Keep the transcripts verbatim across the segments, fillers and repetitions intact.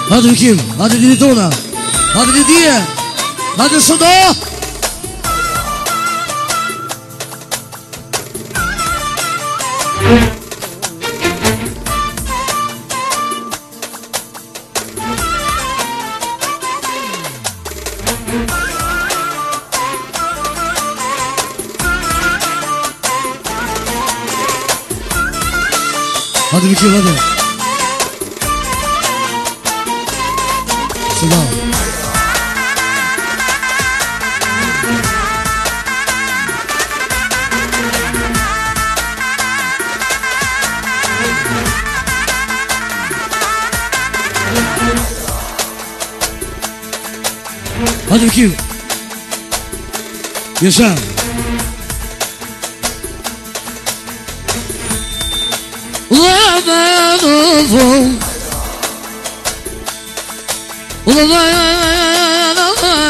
Hadi Kim, hadi Dilitona, hadi Lidiye, hadi Sada. Hadi Kim, hadi. Sada. Hadi Kim. Yaşa. Ulan ben ufum. Ulan ben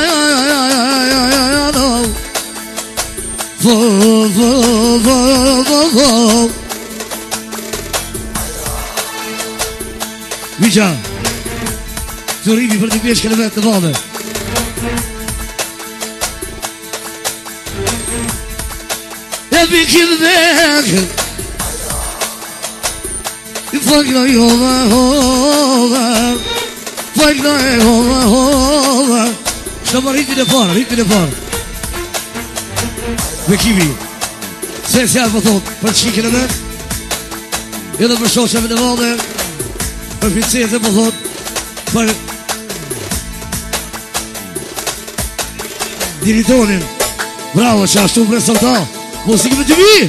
ufum. Vica. Fiorimi për t'i pjesh kelemet të vale. E bikin vek Fagla jova hova Fagla jova hova Shka ma ritmin e parë, ritmin e parë Bekimi Se se janë më thotë për qikën e vet Edhe për shoqeve në vade Për pincet e më thotë Për Diritonin Bravo që ashtu më resalta Musikë me të vi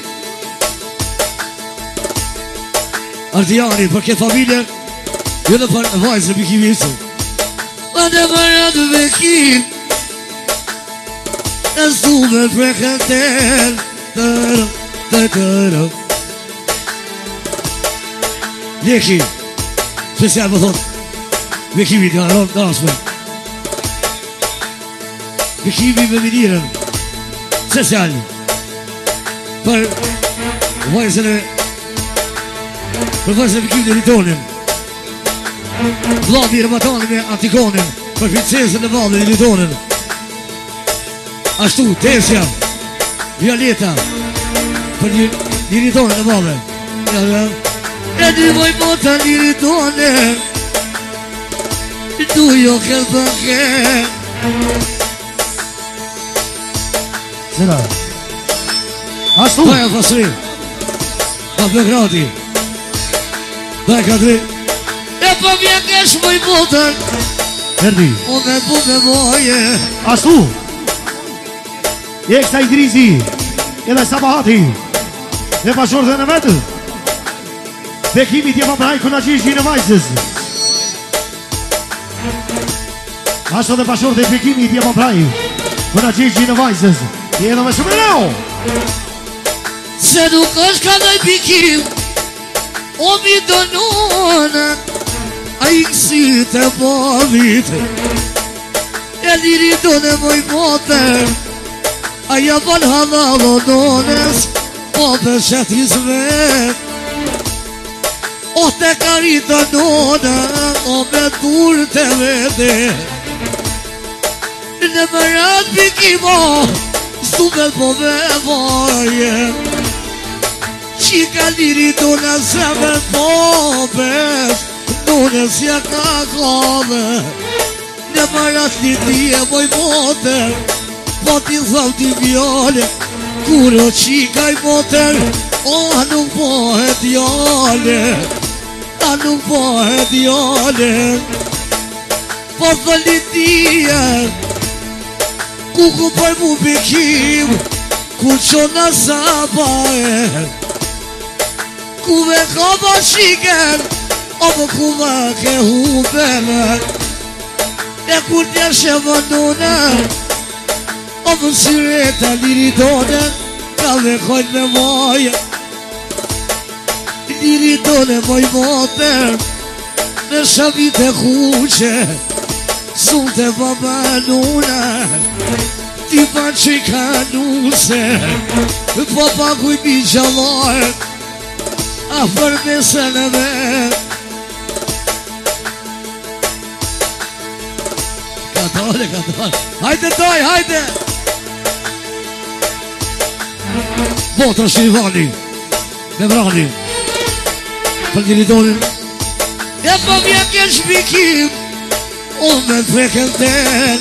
Artiani për këtë familje Jo dhe për vajzë në Bekimi isu Ma dhe për atë Bekim Në stume për këtër Tërë, tërë, tërë Njeki Special më thotë Bekimi ka rëmë dansme Bekimi me minirën Special Për vajzën e Për vajzën e Bekimi në Ritonin Vladi Ramatani me Antikonin Për princesën e Vladi në Ritonin Ashtu, Tesja Violeta Për një, një Ritonin e Vladi E dy moj mota një Ritonin Du jo këtë përke Sera Ashtu Baja Fasri Pa Begrati Baja Kadri E pa vjekesh moj motën Erdi Unë bu me moje Ashtu Jeksa Idrizi Edhe Sabahati E pashorët e në vetë Bekimi tje pa praj kuna qishti në vajzës Ashtu dhe pashorët e Bekimi tje pa praj kuna qishti në vajzës I edhe me shumë leo Se nuk është ka dhe Bekim O mi dononë A i kësi të po vitë E liri donë moj motër A ja ban halalo donës Po për shetis vetë O te karita donë O me dur të vete Në më ratë Bekimo Stu me po me vaje Qika liri donë se me popes Donës ja ka kove Në më ratë një tje moj motër Po t'i thëm t'i vjole Kuro qika i motër O a nuk pohet jale A nuk pohet jale Po thëlli tje Ku ku për mu Bekim Ku qona sabae Ku me ka ba shiken O më ku me ke hubeme E kur t'ja shevëndone O më syreta liri tonë Ka me kojnë me moje Liri tonë moj motër Në shabit e kuqe Sun të babanune Ti pa që i kanuse Po pa kuj mi gjallar A për mesën e me dole ka dole. Hajde doj, hajde. Botra Shivani me vrani për diritorin. E po vjen ke shpikim unë me preken ten.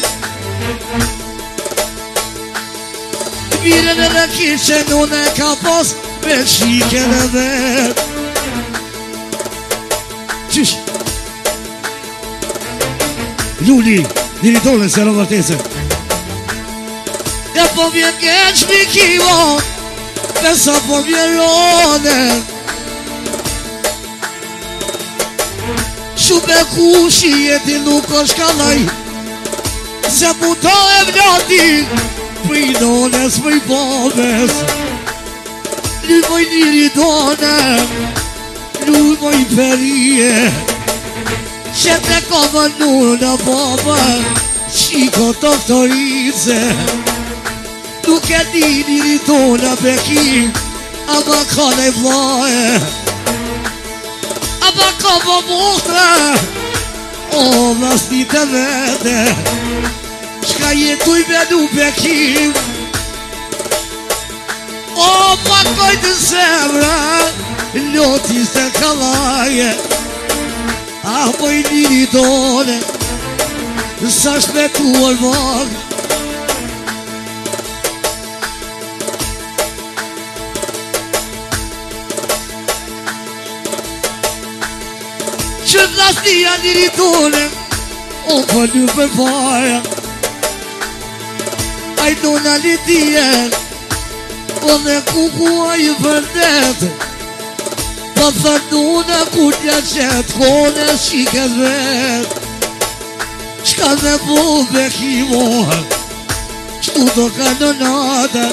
Mire në në kishen unë e ka pos me shiken e vet. Qysh Luli, diritorin se në vërtese. E po vjen ke shpikim unë Pesa po vjerone Shumë e kushi jeti nuk është kalaj Se muto e vlati Pridones për i boves Luvoj njëri done Luvoj perije Që te kova nur në bobe Shiko doktorice Nuk e di njëri tona bekim Ama ka ne vlaje Ama ka po muhtre O vlasni të vete Shka jetu i venu bekim O pakoj të zemra Lotis të kalaje A poj njëri tone Sa shmetuar vagë Që vlasnia njëri tone O për një për faja Aj nona litien O dhe kukua i vërdet Pa thë nona ku t'ja qet Kone shiket vet Qka dhe bu bekimoha Qtu do ka në nata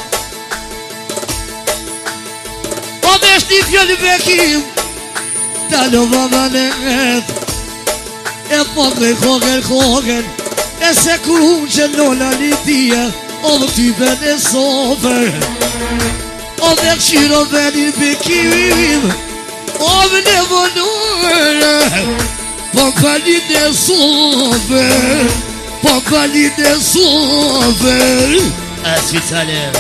O me shti fjallë bekim Talo vavanet E pokre koken koken E se kurun që nola litia O dhe typen e sofer O dhe kshiro venin bekim O dhe në vonur Po palin e sofer Po palin e sofer Asfitaler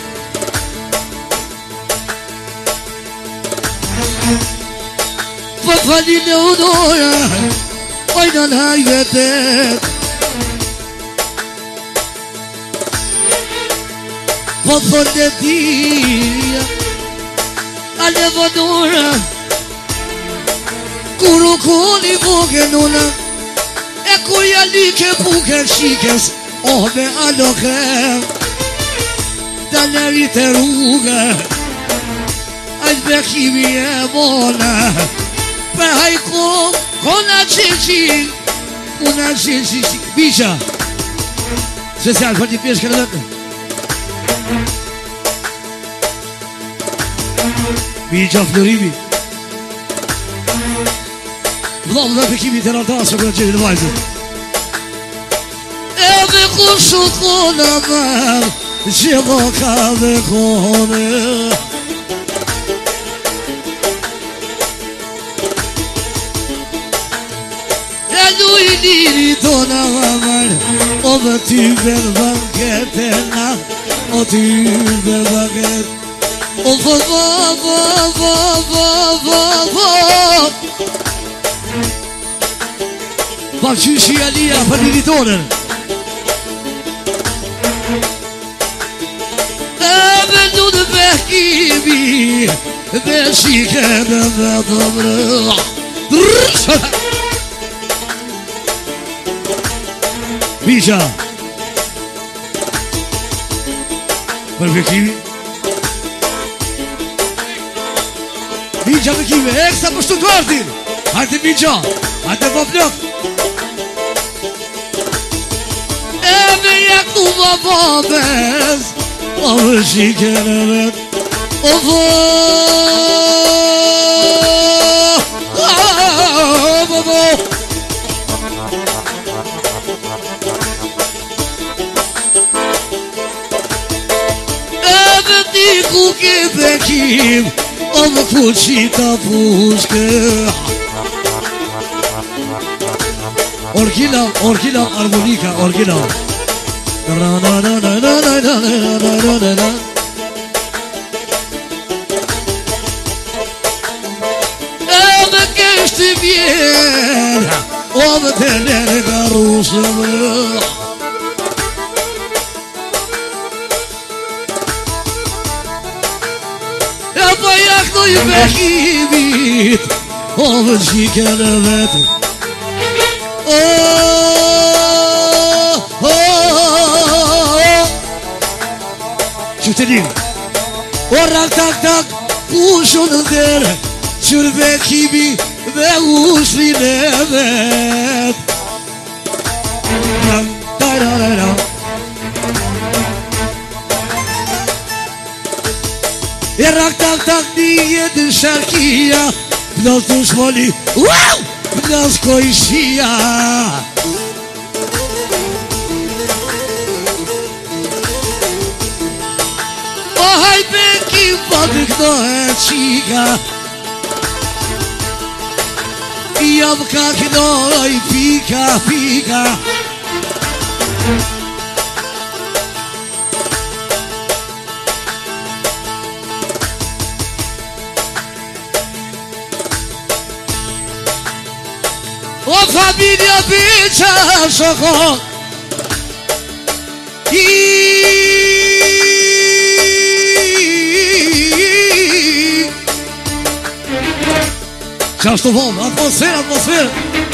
Po falin e unoja Oj në nëj vetet Po thon e tia A le vonura Kur u koni buke nuna E kur ja like buke shikes O me alokrem Da nërit e rruga Ajt bekimi e bona Për hajko, kona qeqi Kona qeqi Bisha Special për një peshke në vetë Bisha Florimi Vlam dhe pëkimi të rartasë Për në qeqi në vajzë E me kushu kona mër Që do ka me kone Njëri tona vëmër O dhe ty ver banketena O ty ver banket O vë vë vë vë vë vë vë Pa qyshi alia për njëri tonën E me në në bekimi Dhe shike në dhe të mërë Bisha Për bekimi Bisha bekimi Eksa për shtu të vërtin Hajte Bisha Hajte po plok E me jaku ma babes O më shike në vet O vë O vë Ku ke bekim O më fuqita pushke Original, original armonica, original. Ela que estiver, onde tener garosa. Jak no i behimit Ove çikene vete Oh, oh Çiftelim Orak tak tak Kuşun der Çür behimi Ve uşli nevet Ram da da da da Rak tak tak niye şarkıya Biraz düşmali Wow! Biraz koyuşuya Ay belki badık no chica Jabłka no i pika pika O família bicha socorro e já estou bom, atmosfera, atmosfera.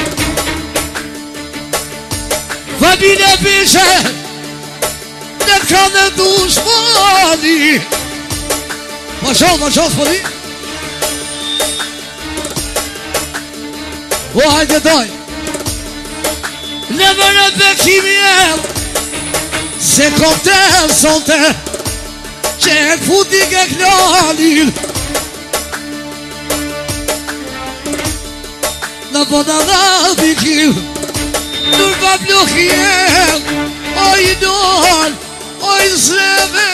Família bicha na cana dos mole. Baixou, baixou os mole. O hajde doj Në mërë bekimi e Se kopte solte Që e futi ke knalin Në bëda dhe bikim Nur pa plukje Oj nol Oj zreve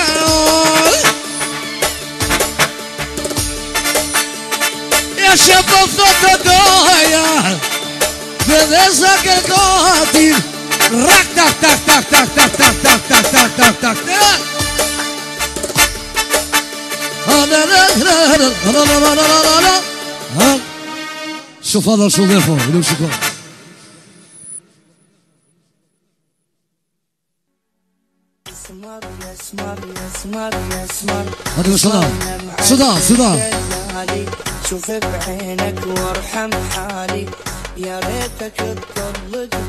Ja që po thotë të doja Bedeza ke gotin Rak tak tak tak tak tak tak tak tak tak tak tak tak Shumë fada shumë dhe po, nuk shiko Hadi më sëda, sëda, sëda شوف بعينك وارحم حالي يا ريتك تضل